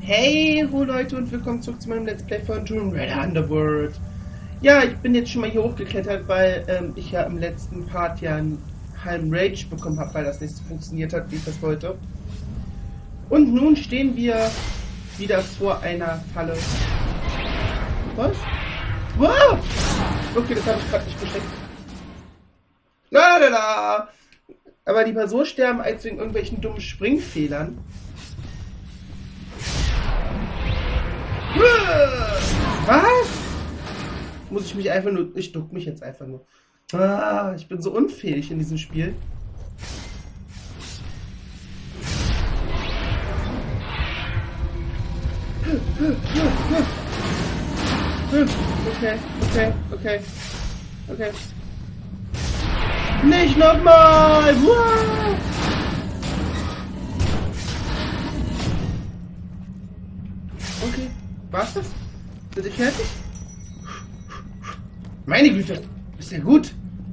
Hey, ho Leute und willkommen zurück zu meinem Let's Play von Tomb Raider Underworld. Ja, ich bin jetzt schon mal hier hochgeklettert, weil ich ja im letzten Part ja einen halben Rage bekommen habe, weil das nicht so funktioniert hat, wie ich das wollte. Und nun stehen wir wieder vor einer Falle. Was? Wow! Okay, das habe ich gerade nicht gescheckt. La la la! Aber lieber so sterben, als wegen irgendwelchen dummen Springfehlern. Was? Muss ich mich einfach nur... Ich duck mich jetzt einfach nur. Ah, ich bin so unfähig in diesem Spiel. Okay. Nicht nochmal! Wow. Okay, war's das? Sind wir fertig? Meine Güte, ist ja gut.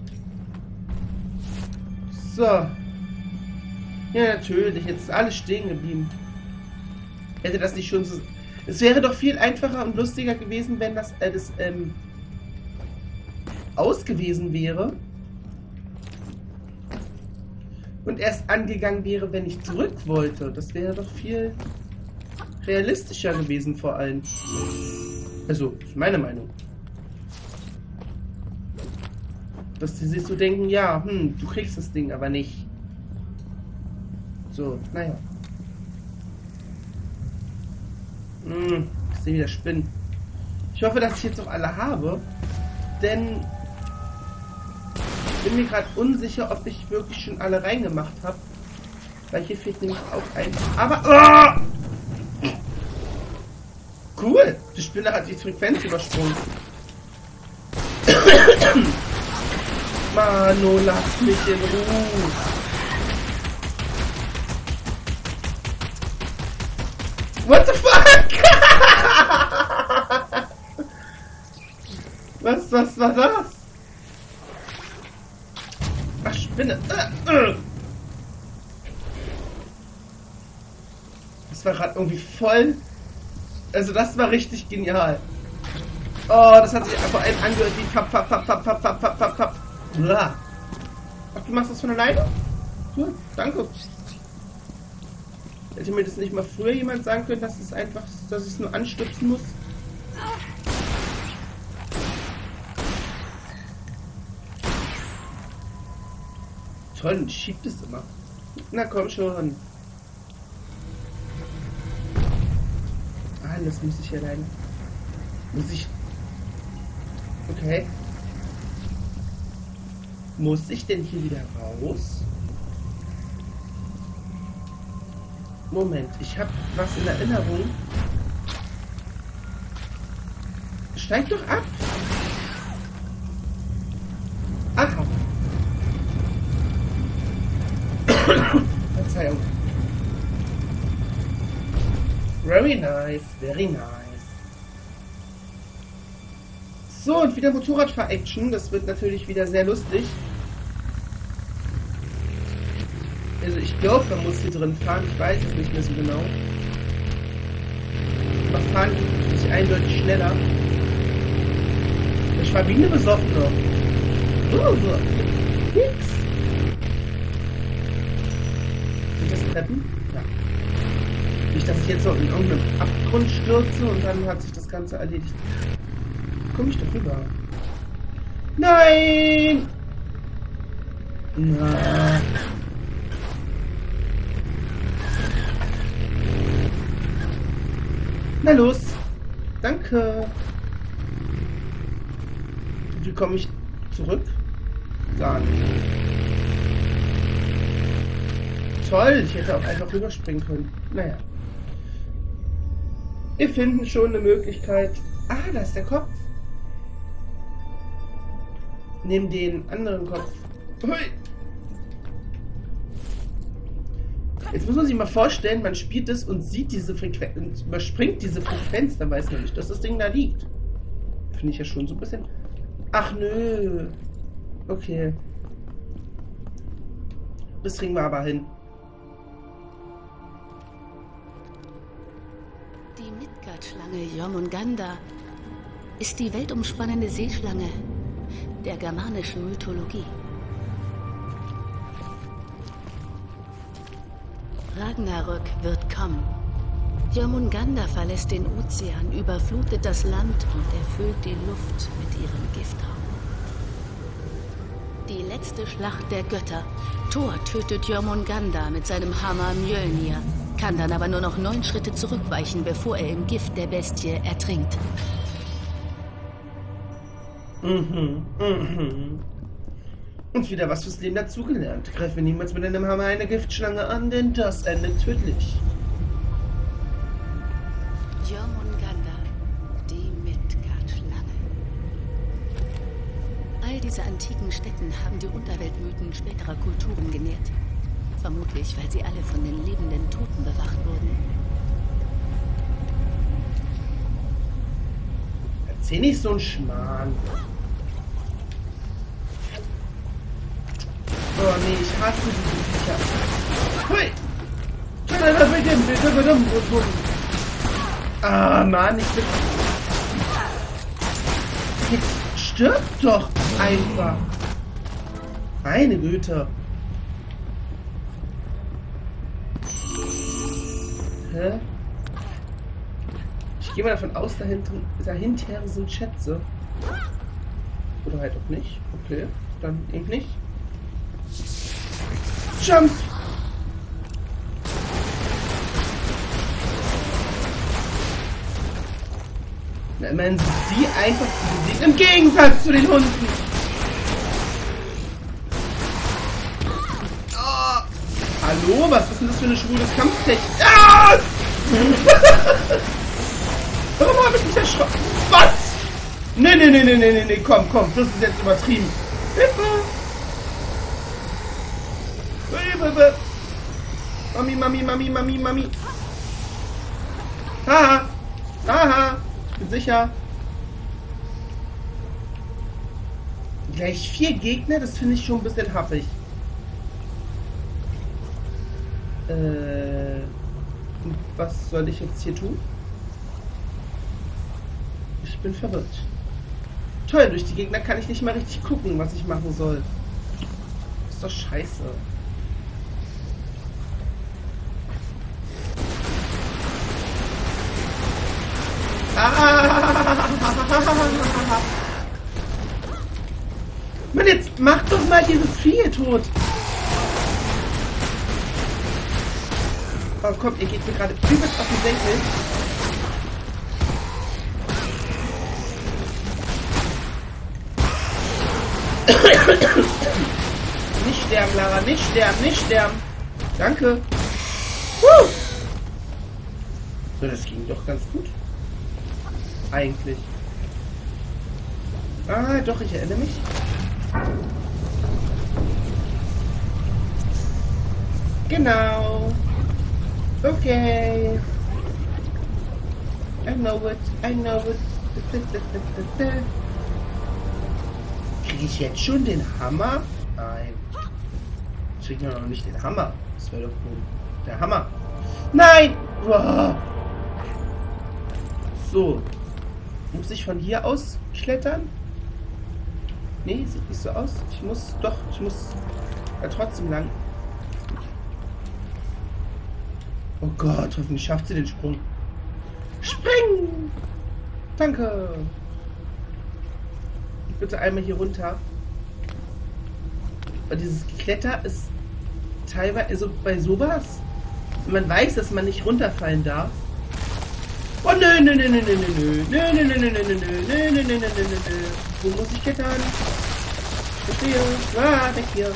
So. Ja, natürlich, jetzt ist alles stehen geblieben. Hätte das nicht schon so... Es wäre doch viel einfacher und lustiger gewesen, wenn das aus gewesen wäre. Und erst angegangen wäre, wenn ich zurück wollte. Das wäre doch viel realistischer gewesen vor allem. Also, ist meine Meinung. Dass sie sich so denken, ja, du kriegst das Ding, aber nicht. So, naja. Ich sehe wieder Spinnen. Ich hoffe, dass ich jetzt noch alle habe. Denn ich bin mir gerade unsicher, ob ich wirklich schon alle reingemacht habe. Weil hier fehlt nämlich auch eins. Aber... Oh! Cool! Die Spinne hat die Frequenz übersprungen. Mano, lass mich in Ruhe. What the fuck? Was war das? Ach, Spinne. Das war gerade irgendwie voll... Also das war richtig genial. Oh, das hat sich vor allem angehört wie papp. Ach, du machst das von alleine? Cool, danke. Hätte mir das nicht mal früher jemand sagen können, dass es einfach, dass ich es nur anstupsen muss? Toll, und schiebt es immer. Na komm schon. Das muss ich alleine. Muss ich... Okay. Muss ich denn hier wieder raus? Moment, ich habe was in Erinnerung. Steig doch ab! Aha. Verzeihung. Very nice, very nice. So, und wieder Motorradfahr-Action. Das wird natürlich wieder sehr lustig. Also ich glaube, man muss hier drin fahren. Ich weiß es nicht mehr so genau. Aber fahren ist eindeutig schneller. Ich fahre wie eine Besoffene. Oh, so. Nix. Sind das Treppen? Ja. Nicht, dass ich jetzt noch in irgendeinem Abgrund stürze und dann hat sich das Ganze erledigt. Komm ich doch rüber. Nein! Na. Na los. Danke. Wie komme ich zurück? Gar nicht. Toll, ich hätte auch einfach rüberspringen können. Naja. Wir finden schon eine Möglichkeit. Ah, da ist der Kopf. Nimm den anderen Kopf. Hui. Jetzt muss man sich mal vorstellen, man spielt es und sieht diese Frequenz und überspringt diese Frequenz, dann weiß man nicht, dass das Ding da liegt. Finde ich ja schon so ein bisschen... Ach nö. Okay. Das kriegen wir aber hin. Die Midgard-Schlange Jormungandr ist die weltumspannende Seeschlange der germanischen Mythologie. Ragnarök wird kommen. Jormungandr verlässt den Ozean, überflutet das Land und erfüllt die Luft mit ihrem Gifthauch. Die letzte Schlacht der Götter. Thor tötet Jormungandr mit seinem Hammer Mjölnir, kann dann aber nur noch 9 Schritte zurückweichen, bevor er im Gift der Bestie ertrinkt. Und wieder was fürs Leben dazugelernt. Greife niemals mit einem Hammer eine Giftschlange an, denn das endet tödlich. Jormungandr, die Midgard-Schlange. All diese antiken Stätten haben die Unterweltmythen späterer Kulturen genährt. Vermutlich, weil sie alle von den lebenden Toten bewacht wurden. Erzähl nicht so einen Schmarrn. Oh nee, ich hasse diese Viecher. Hui! Ah, Mann, ich bin... Jetzt stirb doch einfach. Meine Güte. Hä? Ich gehe mal davon aus, dahinter sind Schätze. Oder halt auch nicht. Okay, dann eben nicht. Jump! Na, immerhin sind sie einfach zu besiegen, im Gegensatz zu den Hunden. Oh. Hallo? Was ist denn das für eine schwules Kampftechnik? Ah! Warum habe ich mich erschrocken? Was? Nee, komm, das ist jetzt übertrieben. Hilfe! Mami. Haha. Ich bin sicher. Gleich 4 Gegner, das finde ich schon ein bisschen happig. Was soll ich jetzt hier tun? Ich bin verwirrt. Toll, durch die Gegner kann ich nicht mal richtig gucken, was ich machen soll. Ist doch scheiße. Mann, jetzt mach doch mal dieses Vieh tot. Oh komm, ihr geht mir gerade übelst auf den Senkel. Nicht sterben, Lara, nicht sterben. Danke. So, das ging doch ganz gut. Eigentlich. Ah, doch, ich erinnere mich. Genau. Okay. I know it. Kriege ich jetzt schon den Hammer? Nein. Ich kriege noch nicht den Hammer. Das wäre doch wohl der Hammer. Nein! Wow. So. Muss ich von hier aus klettern? Nee, sieht nicht so aus. Ich muss da trotzdem lang. Oh Gott, hoffentlich schafft sie den Sprung. Spring! Danke! Bitte einmal hier runter. Weil dieses Kletter ist teilweise, also bei sowas, wenn man weiß, dass man nicht runterfallen darf. Oh nö. Wo muss ich klettern? Verstehe. Ah, weg hier.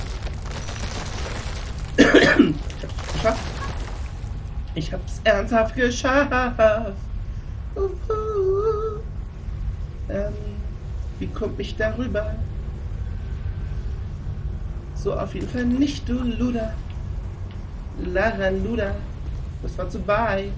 Ich hab's ernsthaft geschafft. Wie kommt mich darüber? So, auf jeden Fall nicht, du Luder. Lara Luder. Das war zu weit.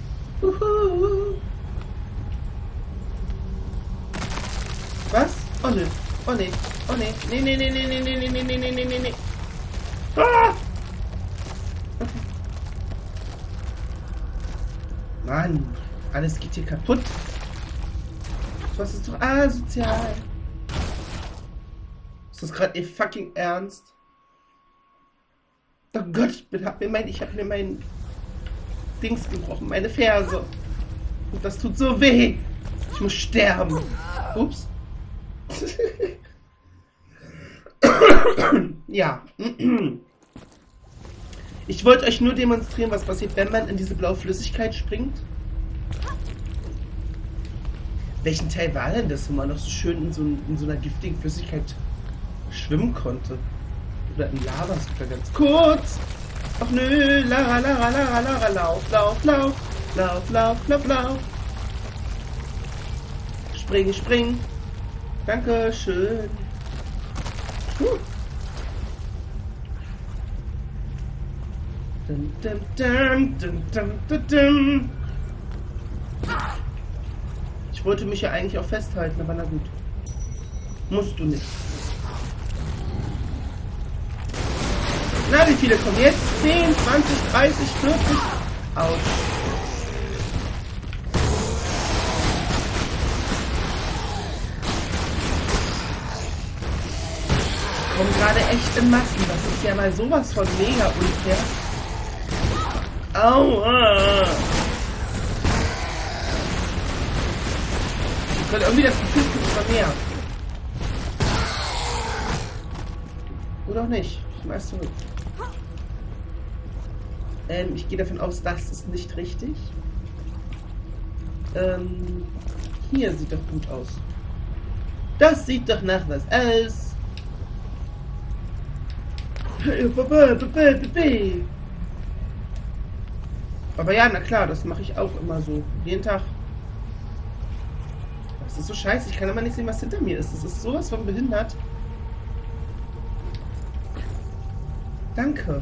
Was? Oh nö. Oh nee. Oh nee. Nee. Ah! Okay. Mann, alles geht hier kaputt. Das ist doch asozial. Ist das gerade ihr fucking Ernst? Oh Gott, ich hab mir mein Dings gebrochen, meine Ferse. Und das tut so weh. Ich muss sterben. Ups. Ja. Ich wollte euch nur demonstrieren, was passiert, wenn man in diese blaue Flüssigkeit springt. Welchen Teil war denn das, wo man noch so schön in so einer giftigen Flüssigkeit schwimmen konnte? Oder in Lava sogar ganz kurz. Ach nö, Lara, Lara, Lara, Lara, lauf, lauf, lauf, lauf, lauf, lauf, lauf. Spring, spring. Dankeschön. Dum, dum, dum, dum, dum, dum, dum. Ich wollte mich ja eigentlich auch festhalten, aber na gut. Musst du nicht. Na, wie viele kommen jetzt? 10, 20, 30, 40. Aus. Kommen gerade echt in Massen. Das ist ja mal sowas von mega unfair. Aua. Ich habe irgendwie das Gefühl, es gibt immer mehr. Oder auch nicht. Ich weiß zurück. Ich gehe davon aus, das ist nicht richtig. Hier sieht doch gut aus. Das sieht doch nach was aus. Aber ja, na klar, das mache ich auch immer so. Jeden Tag. Das ist so scheiße, ich kann immer nicht sehen, was hinter mir ist. Das ist sowas von behindert. Danke.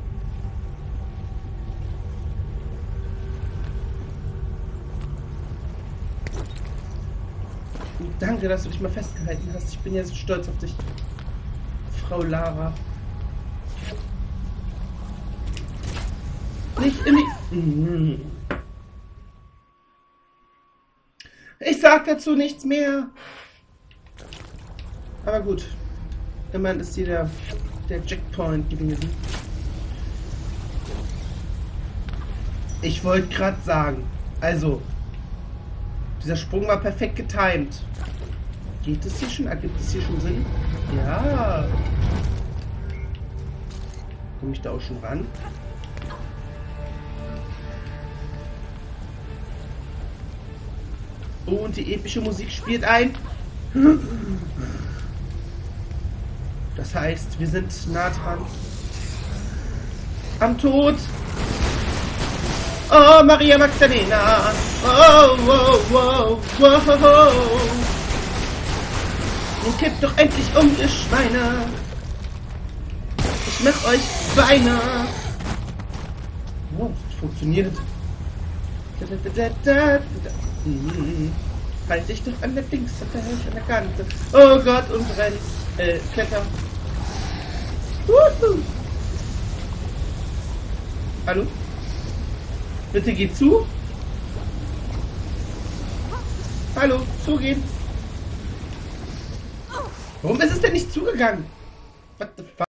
Und danke, dass du dich mal festgehalten hast. Ich bin ja so stolz auf dich, Frau Lara. Nicht in die... Ich sag dazu nichts mehr. Aber gut. Immerhin ist hier der Checkpoint gewesen. Ich wollte gerade sagen, also, dieser Sprung war perfekt getimed. Geht es hier schon? Ergibt es hier schon Sinn? Ja. Komme ich da auch schon ran? Oh, und die epische Musik spielt ein. Das heißt, wir sind nah dran. Am Tod. Oh, Maria Magdalena. Oh, wow, wow, wow. Nun kippt doch endlich um, ihr Schweine. Ich mach euch Beine. Oh, das funktioniert. Halt dich doch an der Dings, an der Kante. Oh Gott, und renn. Kletter. Hallo? Bitte geh zu. Hallo, zugehen. Warum ist es denn nicht zugegangen? What the fuck?